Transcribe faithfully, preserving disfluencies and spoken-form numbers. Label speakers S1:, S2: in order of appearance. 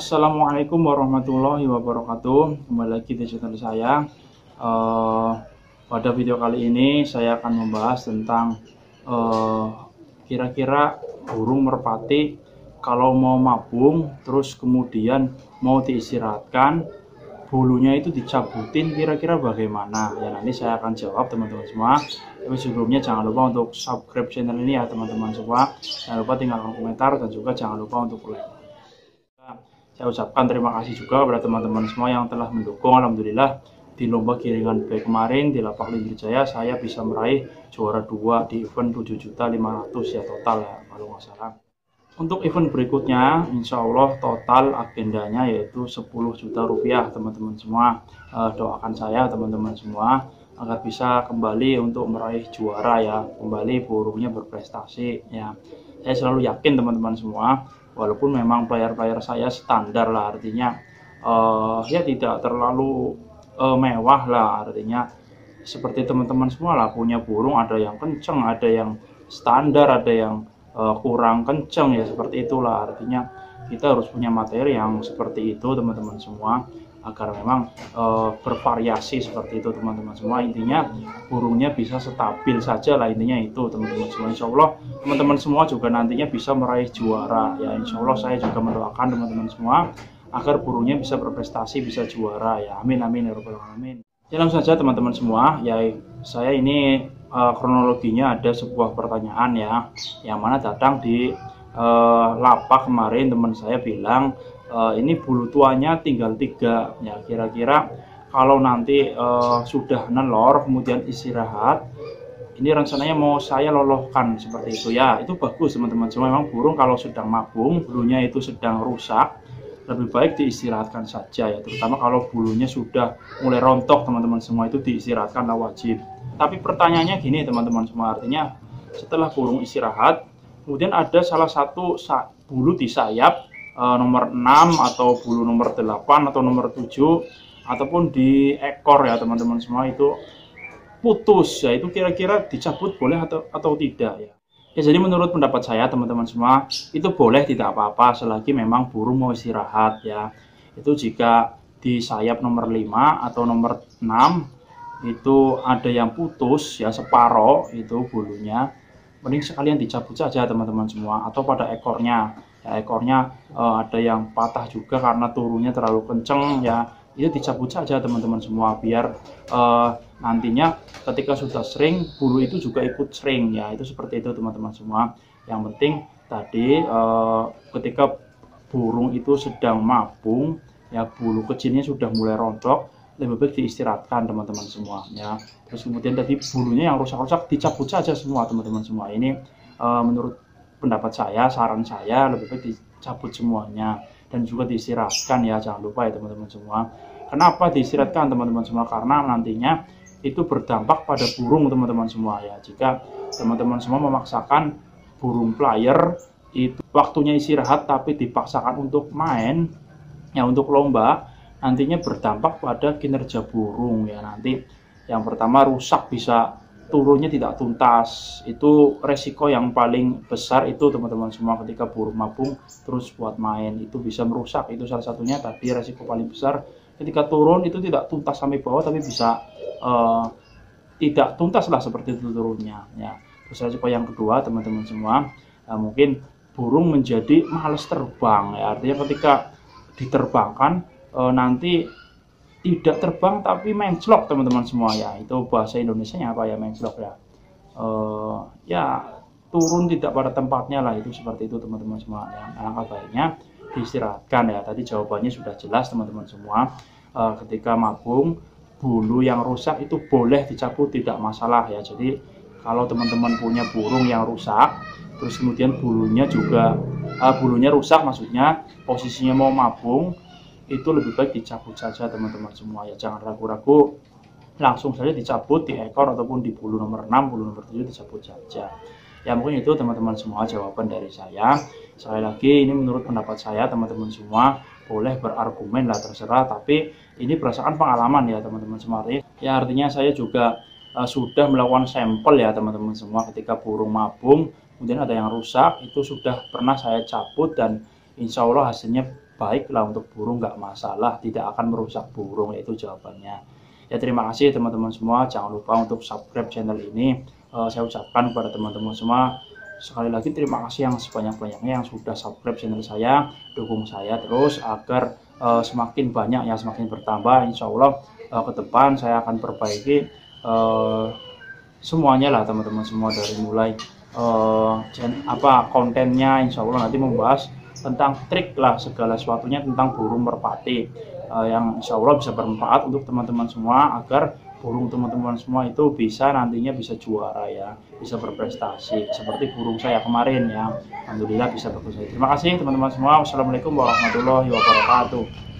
S1: Assalamualaikum warahmatullahi wabarakatuh. Kembali lagi di channel saya. uh, Pada video kali ini saya akan membahas tentang kira-kira uh, burung merpati kalau mau mabung terus kemudian mau diistirahatkan, bulunya itu dicabutin, kira-kira bagaimana ya. Nanti saya akan jawab teman-teman semua. Tapi sebelumnya jangan lupa untuk subscribe channel ini ya teman-teman semua. Jangan lupa tinggalkan komentar dan juga jangan lupa untuk like. Saya ucapkan terima kasih juga kepada teman-teman semua yang telah mendukung. Alhamdulillah di lomba giringan B kemarin di Lapak Linggir Jaya saya bisa meraih juara dua di event tujuh juta lima ratus ya total ya kalau nggak salah. Untuk event berikutnya insya Allah total agendanya yaitu sepuluh juta rupiah teman-teman semua. E, doakan saya teman-teman semua agar bisa kembali untuk meraih juara ya, kembali burungnya berprestasi ya. Saya selalu yakin teman-teman semua, walaupun memang player-player saya standar lah, artinya uh, ya tidak terlalu uh, mewah lah, artinya seperti teman-teman semua lah, punya burung ada yang kenceng, ada yang standar, ada yang uh, kurang kenceng ya, seperti itulah. Artinya kita harus punya materi yang seperti itu teman-teman semua, agar memang e, bervariasi seperti itu teman-teman semua. Intinya burungnya bisa stabil saja lah, intinya itu teman-teman semua. Insya Allah teman-teman semua juga nantinya bisa meraih juara ya. Insya Allah saya juga mendoakan teman-teman semua agar burungnya bisa berprestasi, bisa juara ya. Amin amin ya rabbal alamin. Ya langsung saja teman-teman semua ya, saya ini e, kronologinya ada sebuah pertanyaan ya, yang mana datang di e, lapak kemarin. Teman saya bilang Uh, ini bulu tuanya tinggal tiga ya, kira-kira kalau nanti uh, sudah nelor kemudian istirahat, ini rencananya mau saya lolohkan seperti itu ya. Itu bagus teman-teman semua. Memang burung kalau sedang mabung, bulunya itu sedang rusak, lebih baik diistirahatkan saja ya, terutama kalau bulunya sudah mulai rontok teman-teman semua, itu diistirahatkan lah wajib. Tapi pertanyaannya gini teman-teman semua, artinya setelah burung istirahat kemudian ada salah satu bulu di sayap Uh, nomor enam atau bulu nomor delapan atau nomor tujuh ataupun di ekor ya teman-teman semua itu putus ya, itu kira-kira dicabut boleh atau atau tidak ya. Ya jadi menurut pendapat saya teman-teman semua itu boleh, tidak apa-apa selagi memang burung mau istirahat ya. Itu jika di sayap nomor lima atau nomor enam itu ada yang putus ya, separoh itu bulunya, mending sekalian dicabut saja teman-teman semua. Atau pada ekornya ya, ekornya uh, ada yang patah juga karena turunnya terlalu kenceng ya, itu dicabut saja teman-teman semua, biar uh, nantinya ketika sudah sering bulu itu juga ikut sering ya. Itu seperti itu teman-teman semua. Yang penting tadi uh, ketika burung itu sedang mabung ya, bulu kecilnya sudah mulai rontok, lebih baik diistirahatkan teman-teman semua ya. Terus kemudian tadi bulunya yang rusak-rusak dicabut saja semua teman-teman semua. Ini uh, menurut pendapat saya, saran saya lebih baik dicabut semuanya dan juga diistirahatkan ya, jangan lupa ya teman-teman semua. Kenapa diistirahatkan teman-teman semua? Karena nantinya itu berdampak pada burung teman-teman semua ya. Jika teman-teman semua memaksakan burung player itu waktunya istirahat tapi dipaksakan untuk main ya, untuk lomba, nantinya berdampak pada kinerja burung ya. Nanti yang pertama rusak, bisa turunnya tidak tuntas, itu resiko yang paling besar itu teman-teman semua. Ketika burung mabung terus buat main itu bisa merusak, itu salah satunya. Tapi resiko paling besar ketika turun itu tidak tuntas sampai bawah, tapi bisa uh, tidak tuntas lah seperti itu turunnya ya. Terus resiko yang kedua teman-teman semua, uh, mungkin burung menjadi males terbang ya. Artinya ketika diterbangkan uh, nanti tidak terbang tapi menclok teman-teman semua ya. Itu bahasa Indonesianya apa ya, menclok ya, uh, ya turun tidak pada tempatnya lah, itu seperti itu teman-teman semua ya. Alangkah baiknya diistirahatkan ya. Tadi jawabannya sudah jelas teman-teman semua. Uh, ketika mabung bulu yang rusak itu boleh dicabut, tidak masalah ya. Jadi kalau teman-teman punya burung yang rusak terus kemudian bulunya juga uh, bulunya rusak, maksudnya posisinya mau mabung, itu lebih baik dicabut saja teman-teman semua ya. Jangan ragu-ragu, langsung saja dicabut di ekor ataupun di bulu nomor enam, bulu nomor tujuh dicabut saja ya. Mungkin itu teman-teman semua jawaban dari saya. Sekali lagi ini menurut pendapat saya teman-teman semua, boleh berargumen lah terserah, tapi ini berdasarkan pengalaman ya teman-teman semua ya. Artinya saya juga uh, sudah melakukan sampel ya teman-teman semua. Ketika burung mabung kemudian ada yang rusak, itu sudah pernah saya cabut dan insya Allah hasilnya baik lah untuk burung, nggak masalah, tidak akan merusak burung, yaitu jawabannya. Ya terima kasih teman-teman semua, jangan lupa untuk subscribe channel ini. Uh, saya ucapkan kepada teman-teman semua sekali lagi terima kasih yang sebanyak-banyaknya yang sudah subscribe channel saya, dukung saya terus agar uh, semakin banyak ya, semakin bertambah. Insya Allah uh, ke depan saya akan perbaiki uh, semuanya lah teman-teman semua, dari mulai uh, apa kontennya, insya Allah nanti membahas tentang trik lah segala sesuatunya tentang burung merpati uh, yang insya Allah bisa bermanfaat untuk teman-teman semua, agar burung teman-teman semua itu bisa nantinya bisa juara ya, bisa berprestasi seperti burung saya kemarin ya, alhamdulillah bisa bagus. Terima kasih teman-teman semua. Wassalamualaikum warahmatullahi wabarakatuh.